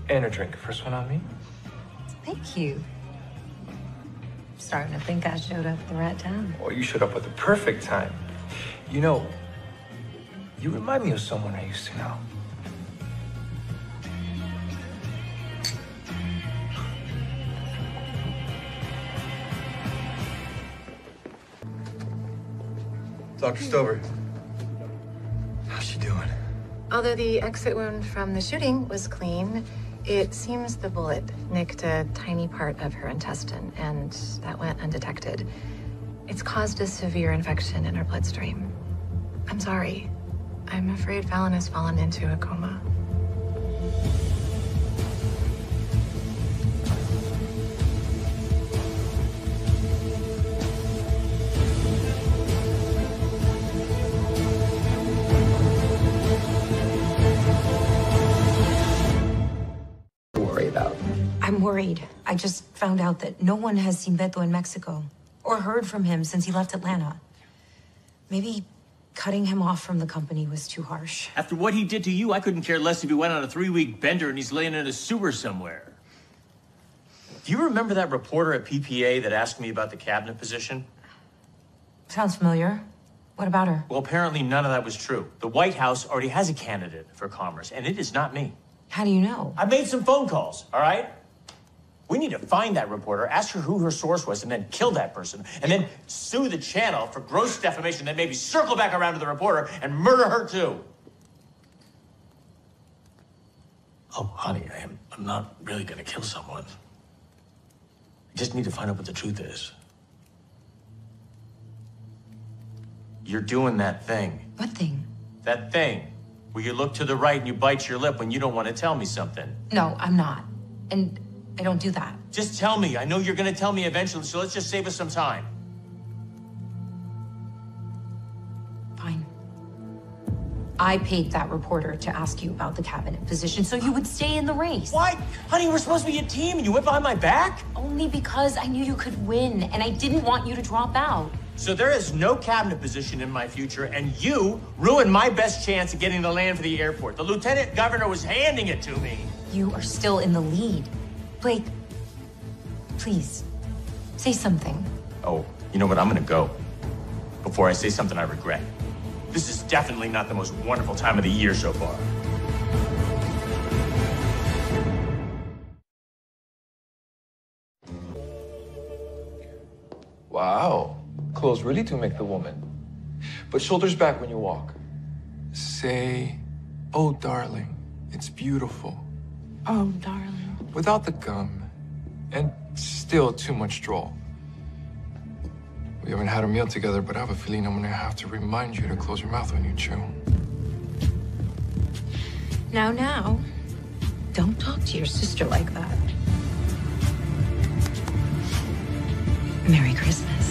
And a drink. First one on me. Thank you. I'm starting to think I showed up at the right time. Well, you showed up at the perfect time. You know, you remind me of someone I used to know. Dr. Stover. How's she doing? Although the exit wound from the shooting was clean, it seems the bullet nicked a tiny part of her intestine, and that went undetected. It's caused a severe infection in her bloodstream. I'm sorry. I'm afraid Fallon has fallen into a coma. I'm worried. I just found out that no one has seen Beto in Mexico or heard from him since he left Atlanta. Maybe cutting him off from the company was too harsh. After what he did to you, I couldn't care less if he went on a 3-week bender and he's laying in a sewer somewhere. Do you remember that reporter at PPA that asked me about the cabinet position? Sounds familiar. What about her? Well, apparently none of that was true. The White House already has a candidate for Commerce, and it is not me. How do you know? I made some phone calls, all right? We need to find that reporter, ask her who her source was, and then kill that person, and then sue the channel for gross defamation, then maybe circle back around to the reporter and murder her too. Oh, honey, I'm not really gonna kill someone. I just need to find out what the truth is. You're doing that thing. What thing? That thing where you look to the right and you bite your lip when you don't want to tell me something. No, I'm not. And I don't do that. Just tell me. I know you're going to tell me eventually, so let's just save us some time. Fine. I paid that reporter to ask you about the cabinet position so you would stay in the race. Why? Honey, we're supposed to be a team and you went behind my back? Only because I knew you could win and I didn't want you to drop out. So there is no cabinet position in my future, and you ruined my best chance of getting the land for the airport. The lieutenant governor was handing it to me. You are still in the lead. Blake, please, say something. Oh, you know what? I'm gonna go before I say something I regret. This is definitely not the most wonderful time of the year so far. Wow. Clothes really do make the woman. But shoulders back when you walk. Say, oh, darling, it's beautiful. Oh, darling. Without the gum, and still too much drawl. We haven't had a meal together, but I have a feeling I'm gonna have to remind you to close your mouth when you chew. Now, don't talk to your sister like that. Merry Christmas.